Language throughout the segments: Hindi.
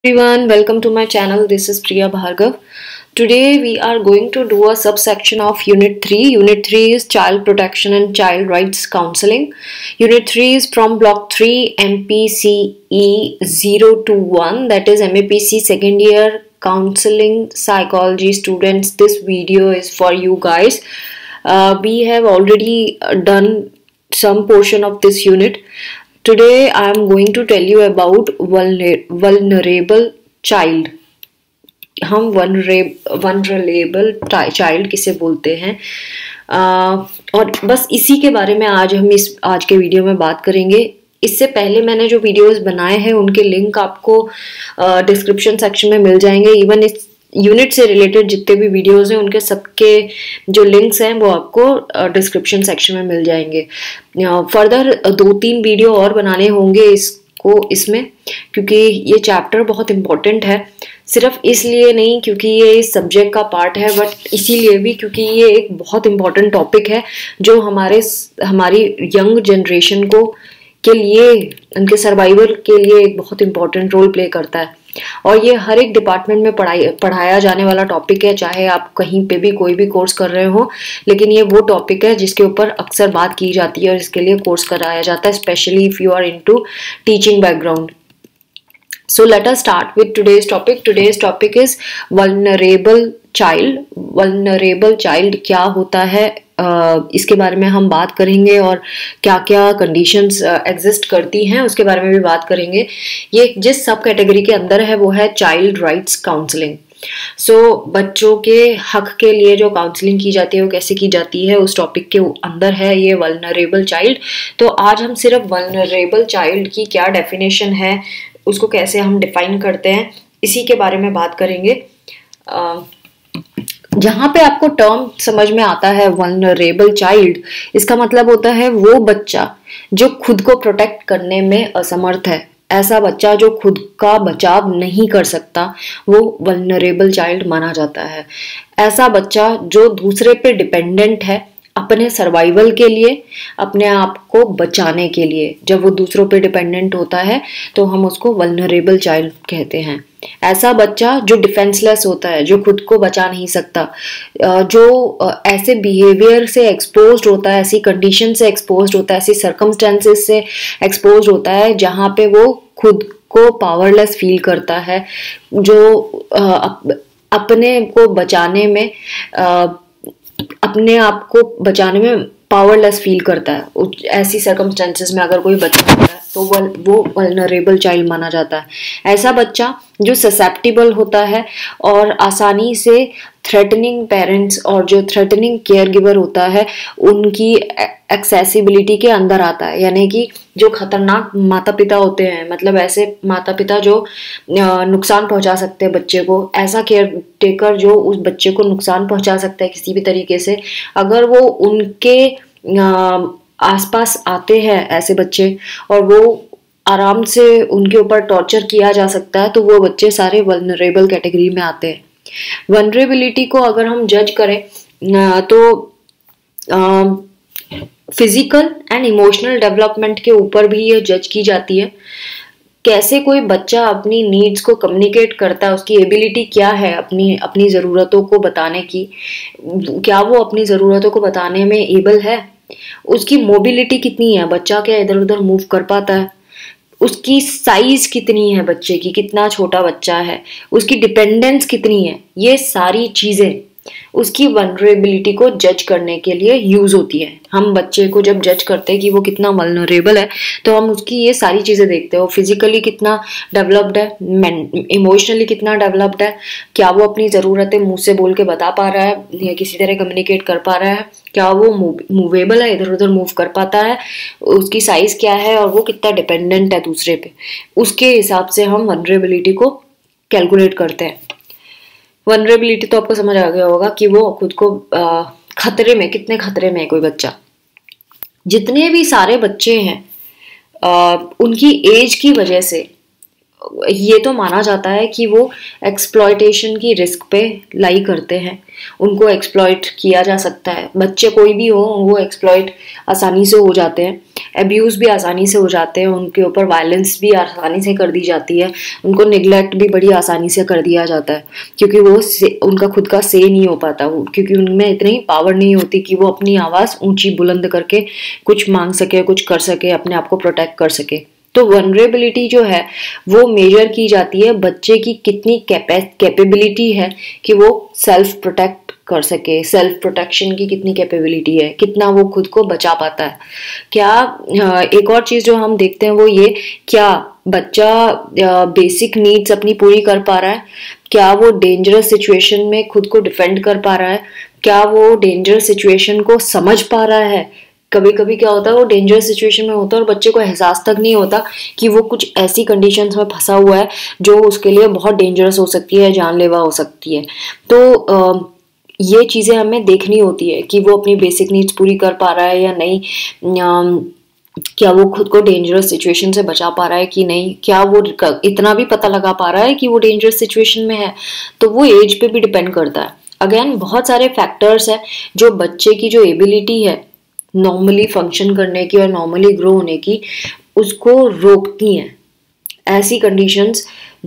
Everyone, welcome to my channel. This is Priya Bhargav. Today we are going to do a subsection of Unit 3. Unit 3 is Child Protection and Child Rights Counseling. Unit 3 is from Block 3 MPCE 021, that is MAPC second year counseling psychology students. This video is for you guys. We have already done some portion of this unit. Today I am going to tell you about vulnerable child. हम vulnerable child किसे बोलते हैं, और बस इसी के बारे में हम आज के वीडियो में बात करेंगे. इससे पहले मैंने जो वीडियोस बनाए हैं उनके लिंक आपको डिस्क्रिप्शन सेक्शन में मिल जाएंगे. इवन इस यूनिट से रिलेटेड जितने भी वीडियोस हैं उनके सबके जो लिंक्स हैं वो आपको डिस्क्रिप्शन सेक्शन में मिल जाएंगे. फर्दर 2-3 वीडियो और बनाने होंगे इसमें, क्योंकि ये चैप्टर बहुत इम्पोर्टेंट है. सिर्फ इसलिए नहीं क्योंकि ये इस सब्जेक्ट का पार्ट है, बट इसीलिए भी क्योंकि ये एक बहुत इम्पोर्टेंट टॉपिक है जो हमारी यंग जनरेशन के लिए, उनके सर्वाइवल के लिए एक बहुत इम्पोर्टेंट रोल प्ले करता है. और ये हर एक डिपार्टमेंट में पढ़ाया जाने वाला टॉपिक है, चाहे आप कहीं पे भी कोई भी कोर्स कर रहे हो, लेकिन ये वो टॉपिक है जिसके ऊपर अक्सर बात की जाती है और इसके लिए कोर्स कराया जाता है, specially if you are into teaching background. So let us start with today's topic. Today's topic is vulnerable child. Vulnerable child क्या होता है, इसके बारे में हम बात करेंगे, और क्या क्या कंडीशंस एग्जिस्ट करती हैं उसके बारे में भी बात करेंगे. ये जिस सब कैटेगरी के अंदर है वो है चाइल्ड राइट्स काउंसलिंग. बच्चों के हक के लिए जो काउंसलिंग की जाती है वो कैसे की जाती है, उस टॉपिक के अंदर है ये वल्नरेबल चाइल्ड. तो आज हम सिर्फ वल्नरेबल चाइल्ड की क्या डेफिनेशन है, उसको कैसे हम डिफाइन करते हैं, इसी के बारे में बात करेंगे. जहां पे आपको टर्म समझ में आता है वल्नरेबल चाइल्ड, इसका मतलब होता है वो बच्चा जो खुद को प्रोटेक्ट करने में असमर्थ है. ऐसा बच्चा जो खुद का बचाव नहीं कर सकता वो वल्नरेबल चाइल्ड माना जाता है. ऐसा बच्चा जो दूसरे पे डिपेंडेंट है अपने सर्वाइवल के लिए, अपने आप को बचाने के लिए. जब वो दूसरों पे डिपेंडेंट होता है तो हम उसको वल्नरेबल चाइल्ड कहते हैं. ऐसा बच्चा जो डिफेंसलेस होता है, जो खुद को बचा नहीं सकता, जो ऐसे बिहेवियर से एक्सपोज्ड होता है, ऐसी कंडीशन से एक्सपोज्ड होता है, ऐसी सर्कमस्टेंसेस से एक्सपोज्ड होता है जहाँ पे वो खुद को पावरलेस फील करता है, जो अपने को बचाने में अपने आप को बचाने में पावरलेस फील करता है. ऐसी सर्कमस्टेंसेस में अगर कोई बच्चा होता है तो वो वल्नरेबल चाइल्ड माना जाता है. ऐसा बच्चा जो ससेप्टिबल होता है और आसानी से थ्रेटनिंग पेरेंट्स और जो थ्रेटनिंग केयर गिवर होता है उनकी एक्सेसिबिलिटी के अंदर आता है. यानी कि जो खतरनाक माता पिता होते हैं, मतलब ऐसे माता पिता जो नुकसान पहुंचा सकते हैं बच्चे को, ऐसा केयर टेकर जो उस बच्चे को नुकसान पहुंचा सकता है किसी भी तरीके से, अगर वो उनके आसपास आते हैं ऐसे बच्चे और वो आराम से उनके ऊपर टॉर्चर किया जा सकता है, तो वो बच्चे सारे वल्नरेबल कैटेगरी में आते हैं. वल्नरेबिलिटी को अगर हम जज करें तो फिजिकल एंड इमोशनल डेवलपमेंट के ऊपर भी ये जज की जाती है. कैसे कोई बच्चा अपनी नीड्स को कम्युनिकेट करता है, उसकी एबिलिटी क्या है अपनी ज़रूरतों को बताने की, क्या वो अपनी ज़रूरतों को बताने में एबल है, उसकी मोबिलिटी कितनी है, बच्चा क्या इधर उधर मूव कर पाता है, उसकी साइज कितनी है बच्चे की, कितना छोटा बच्चा है, उसकी डिपेंडेंस कितनी है. ये सारी चीज़ें उसकी वल्नरेबिलिटी को जज करने के लिए यूज होती है. हम बच्चे को जब जज करते हैं कि वो कितना वल्नरेबल है तो हम उसकी ये सारी चीजें देखते हैं. वो फिजिकली कितना डेवलप्ड है, इमोशनली कितना डेवलप्ड है, क्या वो अपनी जरूरतें मुंह से बोल के बता पा रहा है या किसी तरह कम्युनिकेट कर पा रहा है, क्या वो मूवेबल है, इधर उधर मूव कर पाता है, उसकी साइज क्या है और वो कितना डिपेंडेंट है दूसरे पे. उसके हिसाब से हम वल्नरेबिलिटी को कैलकुलेट करते हैं. वल्नरेबिलिटी तो आपको समझ आ गया होगा कि वो खुद को खतरे में, कितने खतरे में है कोई बच्चा. जितने भी सारे बच्चे हैं उनकी एज की वजह से ये तो माना जाता है कि वो एक्सप्लॉयटेशन की रिस्क पे लाई करते हैं, उनको एक्सप्लॉयट किया जा सकता है। बच्चे कोई भी हो, वो एक्सप्लॉयट आसानी से हो जाते हैं, एब्यूज़ भी आसानी से हो जाते हैं, उनके ऊपर वायलेंस भी आसानी से कर दी जाती है, उनको निगलेक्ट भी बड़ी आसानी से कर दिया जाता है, क्योंकि वो उनका खुद का से नहीं हो पाता, क्योंकि उनमें इतनी पावर नहीं होती कि वो अपनी आवाज़ ऊंची बुलंद करके कुछ मांग सके, कुछ कर सके, अपने आप को प्रोटेक्ट कर सके। तो वनरेबिलिटी जो है वो मेजर की जाती है बच्चे की कितनी कैपेबिलिटी है कि वो सेल्फ प्रोटेक्ट कर सके, सेल्फ प्रोटेक्शन की कितनी कैपेबिलिटी है, कितना वो खुद को बचा पाता है। क्या एक और चीज़ जो हम देखते हैं वो ये, क्या बच्चा बेसिक नीड्स अपनी पूरी कर पा रहा है, क्या वो डेंजरस सिचुएशन में खुद को डिफेंड कर पा रहा है, क्या वो डेंजरस सिचुएशन को समझ पा रहा है। कभी कभी क्या होता है, वो डेंजरस सिचुएशन में होता है और बच्चे को एहसास तक नहीं होता कि वो कुछ ऐसी कंडीशंस में फंसा हुआ है जो उसके लिए बहुत डेंजरस हो सकती है, जानलेवा हो सकती है। तो ये चीज़ें हमें देखनी होती है कि वो अपनी बेसिक नीड्स पूरी कर पा रहा है या नहीं, क्या वो खुद को डेंजरस सिचुएशन से बचा पा रहा है कि नहीं, क्या वो इतना भी पता लगा पा रहा है कि वो डेंजरस सिचुएशन में है। तो वो एज पे भी डिपेंड करता है। अगेन बहुत सारे फैक्टर्स हैं जो बच्चे की जो एबिलिटी है नॉर्मली फंक्शन करने की और नॉर्मली ग्रो होने की, उसको रोकती हैं। ऐसी कंडीशंस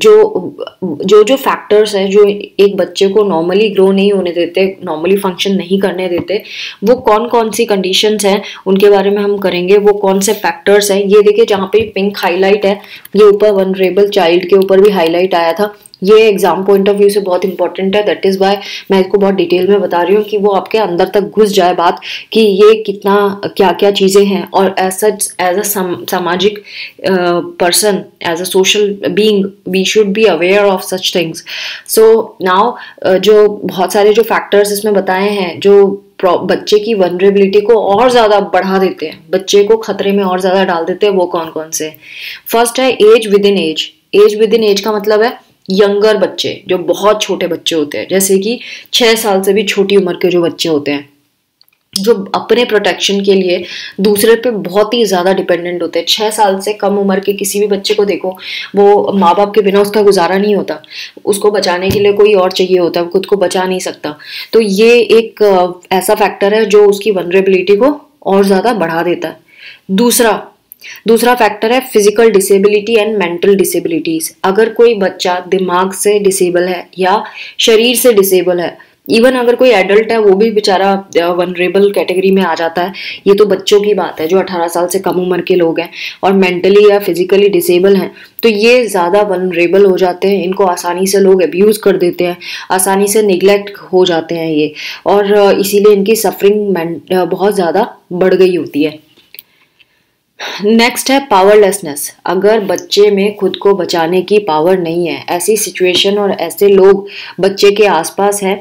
जो फैक्टर्स हैं जो एक बच्चे को नॉर्मली ग्रो नहीं होने देते, नॉर्मली फंक्शन नहीं करने देते, वो कौन कौन सी कंडीशंस हैं उनके बारे में हम करेंगे। वो कौन से फैक्टर्स हैं, ये देखिए जहाँ पे पिंक हाईलाइट है, ये ऊपर वनरेबल चाइल्ड के ऊपर भी हाईलाइट आया था। ये एग्जाम पॉइंट ऑफ व्यू से बहुत इंपॉर्टेंट है, दैट इज वाई मैं इसको बहुत डिटेल में बता रही हूँ कि वो आपके अंदर तक घुस जाए बात कि ये कितना क्या क्या चीज़ें हैं। और एज अ सामाजिक person, as a social being, we should be aware of such things. So now जो बहुत सारे जो फैक्टर्स इसमें बताए हैं जो बच्चे की वनरेबिलिटी को और ज़्यादा बढ़ा देते हैं, बच्चे को खतरे में और ज़्यादा डाल देते हैं, वो कौन कौन से। फर्स्ट है age within age. Age within age का मतलब है यंगर बच्चे, जो बहुत छोटे बच्चे होते हैं, जैसे कि 6 साल से भी छोटी उम्र के जो बच्चे होते हैं, जो अपने प्रोटेक्शन के लिए दूसरे पे बहुत ही ज़्यादा डिपेंडेंट होते हैं। 6 साल से कम उम्र के किसी भी बच्चे को देखो, वो माँ बाप के बिना उसका गुजारा नहीं होता, उसको बचाने के लिए कोई और चाहिए होता है, वो खुद को बचा नहीं सकता। तो ये एक ऐसा फैक्टर है जो उसकी वनरेबिलिटी को और ज़्यादा बढ़ा देता है। दूसरा फैक्टर है physical disability and mental disabilities. अगर कोई बच्चा दिमाग से डिसेबल है या शरीर से डिसेबल है, इवन अगर कोई एडल्ट है वो भी बेचारा वनरेबल कैटेगरी में आ जाता है। ये तो बच्चों की बात है जो 18 साल से कम उम्र के लोग हैं और मेंटली या फिजिकली डिसेबल हैं, तो ये ज़्यादा वनरेबल हो जाते हैं। इनको आसानी से लोग अब्यूज़ कर देते हैं, आसानी से निगलेक्ट हो जाते हैं ये, और इसीलिए इनकी सफरिंग बहुत ज़्यादा बढ़ गई होती है। नेक्स्ट है पावरलेसनेस। अगर बच्चे में खुद को बचाने की पावर नहीं है, ऐसी सिचुएशन और ऐसे लोग बच्चे के आसपास हैं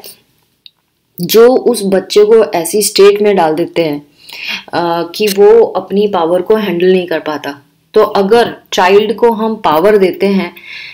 जो उस बच्चे को ऐसी स्टेट में डाल देते हैं कि वो अपनी पावर को हैंडल नहीं कर पाता। तो अगर चाइल्ड को हम पावर देते हैं,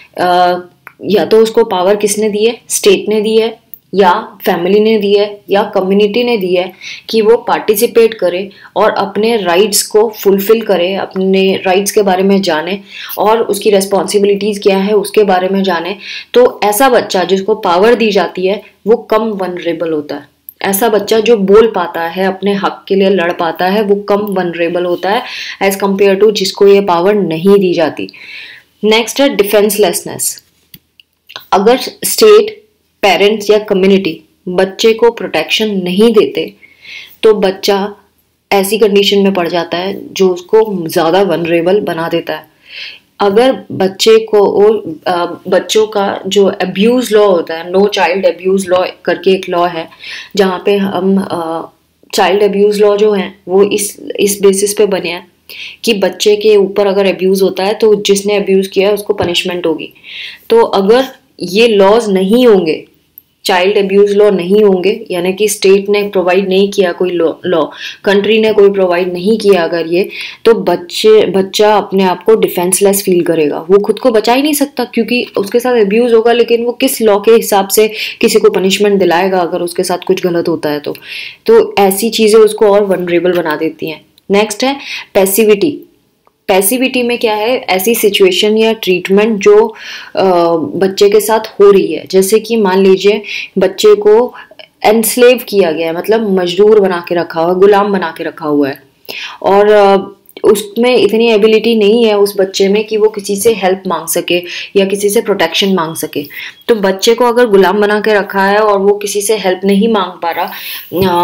या तो उसको पावर किसने दी है, स्टेट ने दी है या फैमिली ने दी है या कम्युनिटी ने दी है, कि वो पार्टिसिपेट करे और अपने राइट्स को फुलफिल करे, अपने राइट्स के बारे में जाने और उसकी रेस्पॉन्सिबिलिटीज़ क्या है उसके बारे में जाने, तो ऐसा बच्चा जिसको पावर दी जाती है वो कम वनरेबल होता है। ऐसा बच्चा जो बोल पाता है, अपने हक के लिए लड़ पाता है, वो कम वनरेबल होता है एज कम्पेयर टू जिसको ये पावर नहीं दी जाती। नेक्स्ट है डिफेंसलेसनेस। अगर स्टेट, पेरेंट्स या कम्युनिटी बच्चे को प्रोटेक्शन नहीं देते तो बच्चा ऐसी कंडीशन में पड़ जाता है जो उसको ज़्यादा वनरेबल बना देता है। अगर बच्चे को बच्चों का जो अब्यूज़ लॉ होता है, नो चाइल्ड अब्यूज़ लॉ करके एक लॉ है, जहाँ पे हम चाइल्ड अब्यूज़ लॉ जो हैं वो इस बेसिस पे बने हैं कि बच्चे के ऊपर अगर अब्यूज़ होता है तो जिसने अब्यूज़ किया है उसको पनिशमेंट होगी। तो अगर ये लॉज नहीं होंगे, चाइल्ड अब्यूज लॉ नहीं होंगे, यानी कि स्टेट ने प्रोवाइड नहीं किया कोई लॉ, कंट्री ने कोई प्रोवाइड नहीं किया अगर ये, तो बच्चा अपने आप को डिफेंसलेस फील करेगा, वो खुद को बचा ही नहीं सकता क्योंकि उसके साथ अब्यूज होगा, लेकिन वो किस लॉ के हिसाब से किसी को पनिशमेंट दिलाएगा अगर उसके साथ कुछ गलत होता है तो ऐसी चीज़ें उसको और वनरेबल बना देती हैं। नेक्स्ट है पैसिविटी। पैसिविटी में क्या है, ऐसी सिचुएशन या ट्रीटमेंट जो बच्चे के साथ हो रही है, जैसे कि मान लीजिए बच्चे को एनस्लेव किया गया है, मतलब मजदूर बना के रखा हुआ है, गुलाम बना के रखा हुआ है, और उसमें इतनी एबिलिटी नहीं है उस बच्चे में कि वो किसी से हेल्प मांग सके या किसी से प्रोटेक्शन मांग सके। तो बच्चे को अगर गुलाम बना के रखा है और वो किसी से हेल्प नहीं मांग पा रहा,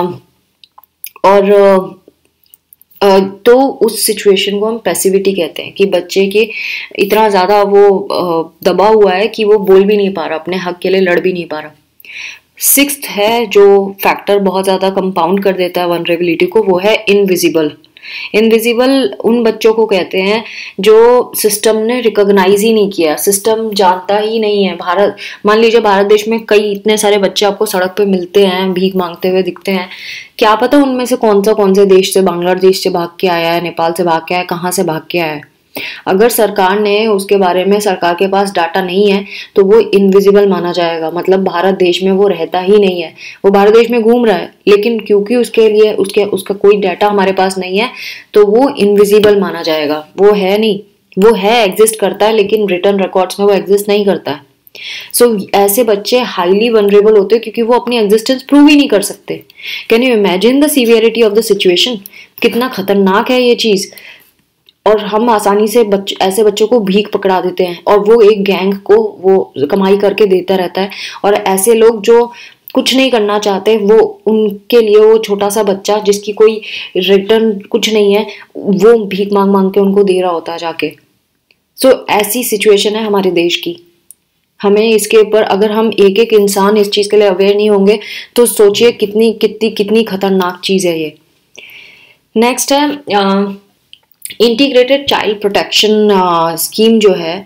और तो उस सिचुएशन को हम पैसिविटी कहते हैं, कि बच्चे के इतना ज़्यादा वो दबा हुआ है कि वो बोल भी नहीं पा रहा, अपने हक के लिए लड़ भी नहीं पा रहा। सिक्स्थ है जो फैक्टर बहुत ज़्यादा कंपाउंड कर देता है वनरेबिलिटी को, वो है इनविजिबल। इनविजिबल उन बच्चों को कहते हैं जो सिस्टम ने रिकॉग्नाइज ही नहीं किया, सिस्टम जानता ही नहीं है। मान लीजिए भारत देश में कई इतने सारे बच्चे आपको सड़क पे मिलते हैं, भीख मांगते हुए दिखते हैं, क्या पता उनमें से कौन से देश से, बांग्लादेश से भाग के आया है, नेपाल से भाग के आया है, कहाँ से भाग के आया है। अगर सरकार ने उसके बारे में, सरकार के पास डाटा नहीं है, तो वो इनविजिबल माना जाएगा, मतलब भारत देश में वो रहता ही नहीं है। वो भारत देश में घूम रहा है, लेकिन क्योंकि उसके लिए उसका कोई डाटा हमारे पास नहीं है, तो वो इनविजिबल माना जाएगा। वो है नहीं, वो है, एग्जिस्ट करता है, लेकिन रिटर्न रिकॉर्ड्स में वो एग्जिस्ट नहीं करता है। ऐसे बच्चे हाईली वनरेबल होते हैं क्योंकि वो अपनी एग्जिस्टेंस प्रूव ही नहीं कर सकते। Can you imagine the severity of the situation? कितना खतरनाक है ये चीज। और हम आसानी से ऐसे बच्चों को भीख पकड़ा देते हैं, और वो एक गैंग को वो कमाई करके देता रहता है। और ऐसे लोग जो कुछ नहीं करना चाहते, वो उनके लिए वो छोटा सा बच्चा जिसकी कोई रिटर्न कुछ नहीं है, वो भीख मांग मांग के उनको दे रहा होता है जाके। ऐसी सिचुएशन है हमारे देश की। हमें इसके ऊपर, अगर हम एक एक इंसान इस चीज के लिए अवेयर नहीं होंगे, तो सोचिए कितनी कितनी कितनी खतरनाक चीज है ये। नेक्स्ट है इंटीग्रेटेड चाइल्ड प्रोटेक्शन स्कीम, जो है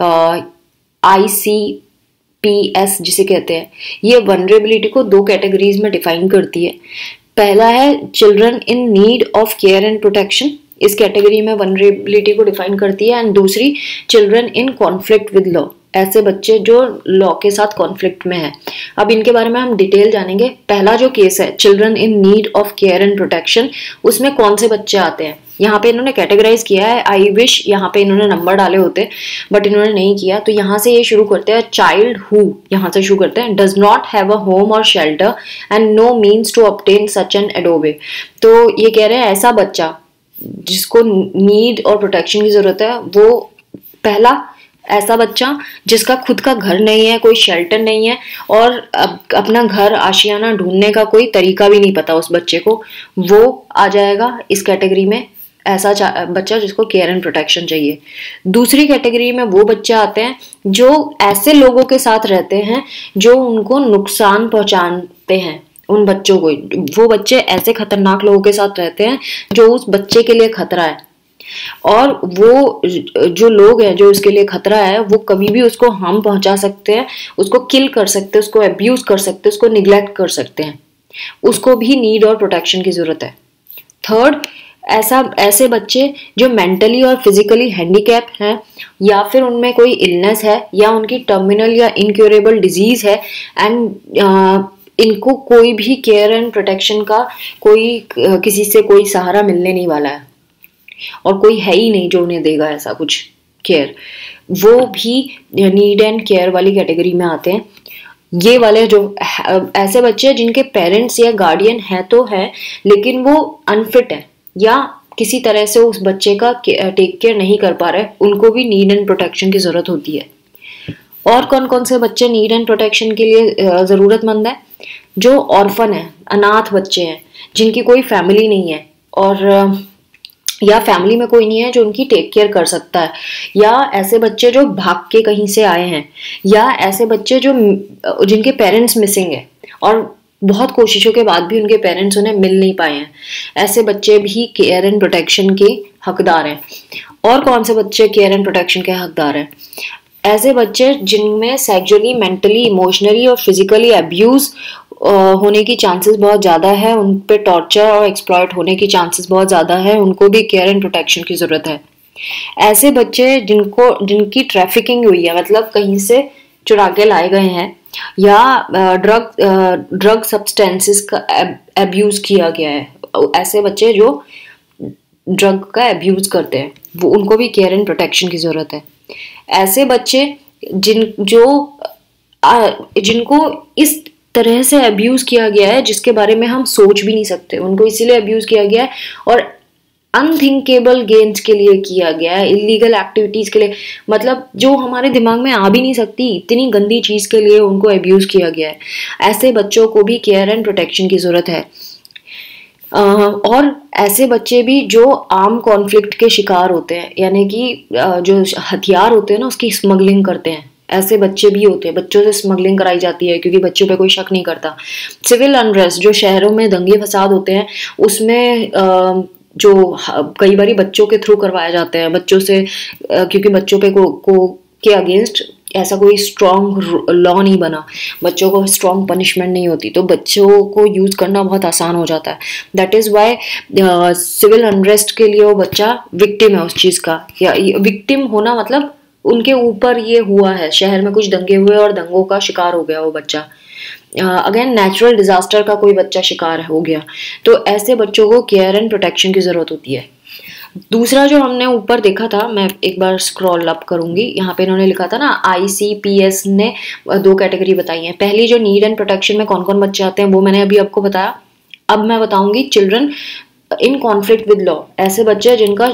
ICPS जिसे कहते हैं। ये वनरेबिलिटी को 2 कैटेगरीज में डिफाइन करती है। पहला है children in need of care and protection, इस कैटेगरी में वनरेबिलिटी को डिफाइन करती है। एंड दूसरी children in conflict with law, ऐसे बच्चे जो लॉ के साथ कॉन्फ्लिक्ट में है। अब इनके बारे में हम डिटेल जानेंगे। पहला जो केस है children in need of care and protection, उसमें कौन से बच्चे आते हैं? यहाँ पे इन्होंने कैटेगराइज किया है, आई विश यहाँ पे इन्होंने नंबर डाले होते, बट इन्होंने नहीं किया। तो यहाँ से ये शुरू करते हैं, चाइल्ड हु, यहाँ से शुरू करते हैं, does not have a home और shelter and no means to obtain such an एडोबे। तो ये कह रहे हैं ऐसा बच्चा जिसको नीड और प्रोटेक्शन की जरूरत है, वो पहला ऐसा बच्चा जिसका खुद का घर नहीं है, कोई शेल्टर नहीं है, और अपना घर आशियाना ढूंढने का कोई तरीका भी नहीं पता उस बच्चे को, वो आ जाएगा इस कैटेगरी में, ऐसा बच्चा जिसको केयर एंड प्रोटेक्शन चाहिए। दूसरी कैटेगरी में वो बच्चे आते हैं जो ऐसे लोगों के साथ रहते हैं जो उनको नुकसान पहुंचाते हैं, उन बच्चों को। वो बच्चे ऐसे खतरनाक लोगों के साथ रहते हैं जो उस बच्चे के लिए खतरा है, और वो जो लोग हैं जो उसके लिए खतरा है, वो कभी भी उसको हार्म पहुंचा सकते हैं, उसको किल कर सकते हैं, उसको अब्यूज कर सकते हैं, उसको निग्लेक्ट कर सकते हैं। उसको भी नीड और प्रोटेक्शन की जरूरत है। थर्ड, ऐसे बच्चे जो मेंटली और फिजिकली हैंडीकैप हैं, या फिर उनमें कोई इलनेस है, या उनकी टर्मिनल या इनक्योरेबल डिजीज है, एंड इनको कोई भी केयर एंड प्रोटेक्शन का किसी से कोई सहारा मिलने नहीं वाला है, और कोई है ही नहीं जो उन्हें देगा ऐसा कुछ केयर, वो भी नीड एंड केयर वाली कैटेगरी में आते हैं। ये वाले जो ऐसे बच्चे हैं जिनके पेरेंट्स या गार्डियन है तो है, लेकिन वो अनफिट है या किसी तरह से उस बच्चे का टेक केयर नहीं कर पा रहे, उनको भी नीड एंड प्रोटेक्शन की जरूरत होती है। और कौन कौन से बच्चे नीड एंड प्रोटेक्शन के लिए जरूरतमंद है? जो ऑर्फन है, अनाथ बच्चे हैं, जिनकी कोई फैमिली नहीं है, और या फैमिली में कोई नहीं है जो उनकी टेक केयर कर सकता है, या ऐसे बच्चे जो भाग के कहीं से आए हैं, या ऐसे बच्चे जो जिनके पेरेंट्स मिसिंग है और बहुत कोशिशों के बाद भी उनके पेरेंट्स उन्हें मिल नहीं पाए हैं, ऐसे बच्चे भी केयर एंड प्रोटेक्शन के हकदार हैं। और कौन से बच्चे केयर एंड प्रोटेक्शन के हकदार हैं? ऐसे बच्चे जिनमें सेक्सुअली, मेंटली, इमोशनली और फिजिकली अब्यूज होने की चांसेस बहुत ज़्यादा है, उन पे टॉर्चर और एक्सप्लॉइट होने की चांसेस बहुत ज़्यादा है, उनको भी केयर एंड प्रोटेक्शन की ज़रूरत है। ऐसे बच्चे जिनकी ट्रैफिकिंग हुई है, मतलब कहीं से चुरा के लाए गए हैं, या ड्रग सब्सटेंसेस का एब्यूज किया गया है, ऐसे बच्चे जो ड्रग का अब्यूज करते हैं, वो उनको भी केयर एंड प्रोटेक्शन की ज़रूरत है। ऐसे बच्चे जिनको इस तरह से अब्यूज किया गया है जिसके बारे में हम सोच भी नहीं सकते, उनको इसीलिए अब्यूज किया गया है और अनथिंकेबल गेम्स के लिए किया गया है, इलीगल एक्टिविटीज के लिए, मतलब जो हमारे दिमाग में आ भी नहीं सकती इतनी गंदी चीज के लिए उनको अब्यूज किया गया है। ऐसे बच्चों को भी केयर एंड प्रोटेक्शन की जरूरत है। और ऐसे बच्चे भी जो आर्म कॉन्फ्लिक्ट के शिकार होते हैं, यानी कि जो हथियार होते हैं ना उसकी स्मगलिंग करते हैं, ऐसे बच्चे भी होते हैं। बच्चों से स्मगलिंग कराई जाती है क्योंकि बच्चों पे कोई शक नहीं करता। सिविल अनरेस्ट, जो शहरों में दंगे फसाद होते हैं उसमें जो कई बार बच्चों के थ्रू करवाए जाते हैं, बच्चों से, क्योंकि बच्चों पे के अगेंस्ट ऐसा कोई स्ट्रॉन्ग लॉ नहीं बना, बच्चों को स्ट्रॉन्ग पनिशमेंट नहीं होती, तो बच्चों को यूज करना बहुत आसान हो जाता है। That is why civil unrest के लिए वो बच्चा विक्टिम है उस चीज का, या विक्टिम होना मतलब उनके ऊपर ये हुआ है, शहर में कुछ दंगे हुए और दंगों का शिकार हो गया वो बच्चा। अगेन नेचुरल डिजास्टर का कोई बच्चा शिकार हो गया, तो ऐसे बच्चों को केयर एंड प्रोटेक्शन की जरूरत होती है। दूसरा जो हमने ऊपर देखा था, मैं एक बार स्क्रॉल अप करूंगी, यहाँ पे इन्होंने लिखा था ना ICPS ने 2 कैटेगरी बताई हैं। पहली जो नीड एंड प्रोटेक्शन में कौन कौन बच्चे आते हैं वो मैंने अभी आपको बताया। अब मैं बताऊंगी children in conflict with law, ऐसे बच्चे जिनका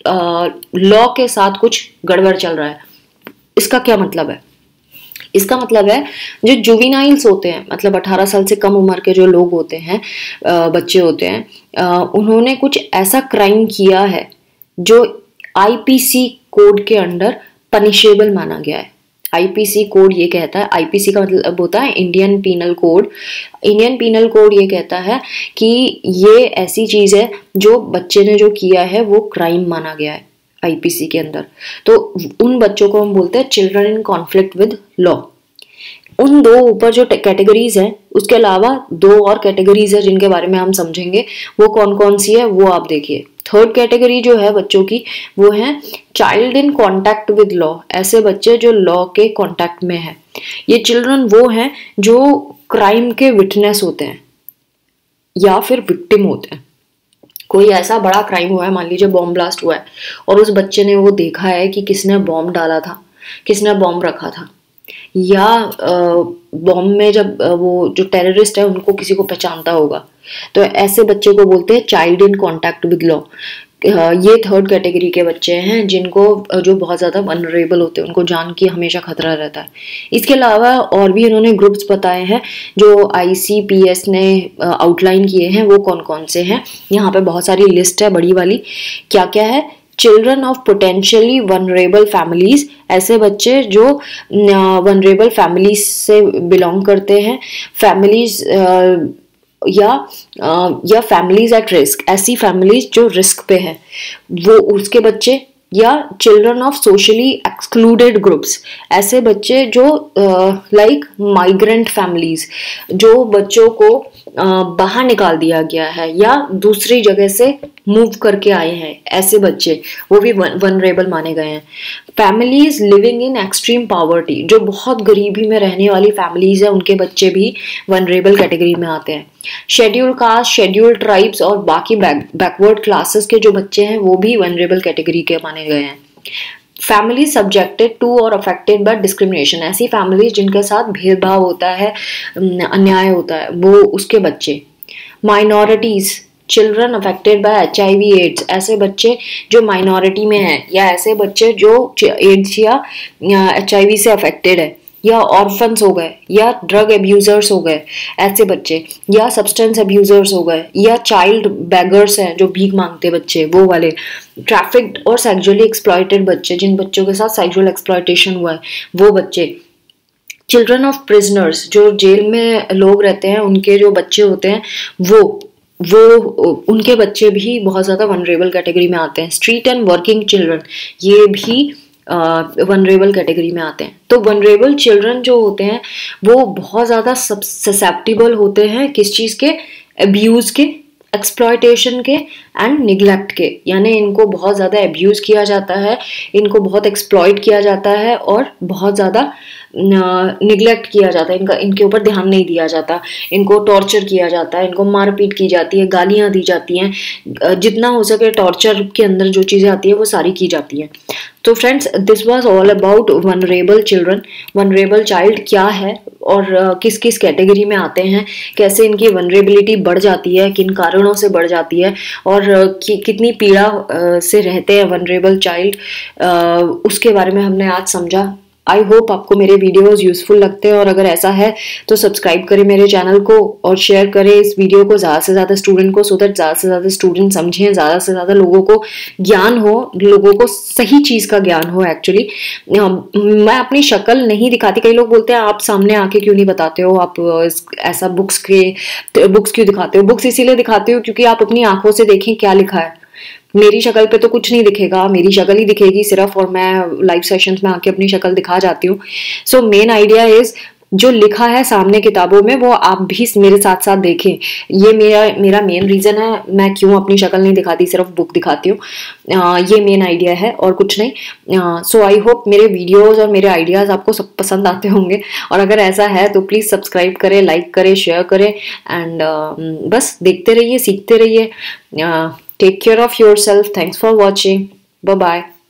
लॉ के साथ कुछ गड़बड़ चल रहा है। इसका क्या मतलब है? इसका मतलब है जो जुवेनाइल्स होते हैं, मतलब 18 साल से कम उम्र के जो लोग होते हैं, बच्चे होते हैं, उन्होंने कुछ ऐसा क्राइम किया है जो IPC कोड के अंडर पनिशेबल माना गया है। IPC कोड ये कहता है, IPC का मतलब होता है Indian penal code. Indian penal code ये कहता है कि ये ऐसी चीज है जो बच्चे ने जो किया है वो क्राइम माना गया है IPC के अंदर। तो उन बच्चों को हम बोलते हैं children in conflict with law. उन 2 ऊपर जो कैटेगरीज हैं, उसके अलावा 2 और कैटेगरीज है जिनके बारे में हम समझेंगे, वो कौन कौन सी है वो आप देखिए। थर्ड कैटेगरी जो है बच्चों की, वो है child in contact with law, ऐसे बच्चे जो लॉ के कॉन्टैक्ट में है। ये चिल्ड्रन वो हैं जो क्राइम के विटनेस होते हैं या फिर विक्टिम होते हैं। कोई ऐसा बड़ा क्राइम हुआ है, मान लीजिए बॉम्ब ब्लास्ट हुआ है, और उस बच्चे ने वो देखा है कि किसने बॉम्ब डाला था, किसने बॉम्ब रखा था, या बॉम्ब में जब वो जो टेररिस्ट है उनको किसी को पहचानता होगा, तो ऐसे बच्चे को बोलते हैं child in contact with law. ये थर्ड कैटेगरी के बच्चे हैं जिनको जो बहुत ज़्यादा वनरेबल होते हैं, उनको जान की हमेशा खतरा रहता है। इसके अलावा और भी इन्होंने ग्रुप्स बताए हैं जो ICPS ने आउटलाइन किए हैं, वो कौन कौन से हैं। यहाँ पे बहुत सारी लिस्ट है बड़ी वाली, क्या क्या है। Children of potentially vulnerable families, ऐसे बच्चे जो वनरेबल फैमिलीज से बिलोंग करते हैं, फैमिलीज या फैमिलीज एट रिस्क, ऐसी फैमिलीज जो रिस्क पे है वो उसके बच्चे, या children of socially excluded groups, ऐसे बच्चे जो लाइक माइग्रेंट फैमिलीज, जो बच्चों को बाहर निकाल दिया गया है या दूसरी जगह से मूव करके आए हैं, ऐसे बच्चे वो भी वनरेबल माने गए हैं। Families living in extreme poverty, जो बहुत गरीबी में रहने वाली फैमिलीज है, उनके बच्चे भी वनरेबल कैटेगरी में आते हैं। शेड्यूल कास्ट, शेड्यूल ट्राइब्स और बाकी बैकवर्ड क्लासेस के जो बच्चे हैं वो भी वनरेबल कैटेगरी के माने गए हैं। फैमिली सब्जेक्टेड टू और अफेक्टेड बाय डिस्क्रिमिनेशन, ऐसी फैमिलीज जिनके साथ भेदभाव होता है, अन्याय होता है, वो उसके बच्चे। Minorities, children affected by HIV AIDS, ऐसे बच्चे जो माइनॉरिटी में हैं, या ऐसे बच्चे जो एड्स या HIV से अफेक्टेड है, या ऑर्फन्स हो गए, या ड्रग अब्यूजर्स हो गए ऐसे बच्चे, या सब्सटेंस अब्यूजर्स हो गए, या चाइल्ड बैगर्स हैं जो भीख मांगते बच्चे, वो वाले। ट्रैफिक्ड और सेक्सुअली एक्सप्लॉइटेड बच्चे, जिन बच्चों के साथ सेक्सुअल एक्सप्लॉइटेशन हुआ है वो बच्चे। चिल्ड्रन ऑफ प्रिजनर्स, जो जेल में लोग रहते हैं उनके जो बच्चे होते हैं वो उनके बच्चे भी बहुत ज़्यादा वनरेबल कैटेगरी में आते हैं। स्ट्रीट एंड वर्किंग चिल्ड्रन, ये भी वनरेबल कैटेगरी में आते हैं। तो वनरेबल चिल्ड्रन जो होते हैं वो बहुत ज़्यादा ससेप्टिबल होते हैं किस चीज़ के, अब्यूज़ के, एक्सप्लॉयटेशन के एंड निगलेक्ट के, यानी इनको बहुत ज़्यादा एब्यूज़ किया जाता है, इनको बहुत एक्सप्लॉइट किया जाता है और बहुत ज़्यादा निगलेक्ट किया जाता है, इनके ऊपर ध्यान नहीं दिया जाता, इनको टॉर्चर किया जाता है, इनको मारपीट की जाती है, गालियाँ दी जाती हैं, जितना हो सके टॉर्चर के अंदर जो चीज़ें आती है वो सारी की जाती हैं। तो friends, this was all about vulnerable children. Vulnerable child क्या है और किस किस कैटेगरी में आते हैं, कैसे इनकी वनरेबिलिटी बढ़ जाती है, किन कारणों से बढ़ जाती है, और कितनी पीड़ा से रहते हैं वनरेबल चाइल्ड, उसके बारे में हमने आज समझा। आई होप आपको मेरे वीडियोस यूजफुल लगते हैं, और अगर ऐसा है तो सब्सक्राइब करें मेरे चैनल को और शेयर करें इस वीडियो को ज़्यादा से ज़्यादा स्टूडेंट को, सो दैट ज़्यादा से ज़्यादा स्टूडेंट समझें, ज़्यादा से ज़्यादा लोगों को ज्ञान हो, लोगों को सही चीज़ का ज्ञान हो। एक्चुअली मैं अपनी शक्ल नहीं दिखाती, कई लोग बोलते हैं आप सामने आके क्यों नहीं बताते हो, आप ऐसा बुक्स क्यों दिखाते हो। बुक्स इसीलिए दिखाते हो क्योंकि आप अपनी आंखों से देखें क्या लिखा है। मेरी शक्ल पे तो कुछ नहीं दिखेगा, मेरी शक्ल ही दिखेगी सिर्फ, और मैं लाइव सेशंस में आके अपनी शक्ल दिखा जाती हूँ। सो मेन आइडिया इज जो लिखा है सामने किताबों में वो आप भी मेरे साथ साथ देखें। ये मेरा मेन रीजन है, मैं क्यों अपनी शक्ल नहीं दिखाती, सिर्फ बुक दिखाती हूँ। ये मेन आइडिया है और कुछ नहीं। सो आई होप मेरे वीडियोस और मेरे आइडियाज आपको सब पसंद आते होंगे, और अगर ऐसा है तो प्लीज सब्सक्राइब करें, लाइक करें, शेयर करें, एंड बस देखते रहिए, सीखते रहिए। Take care of yourself. Thanks for watching. Bye bye.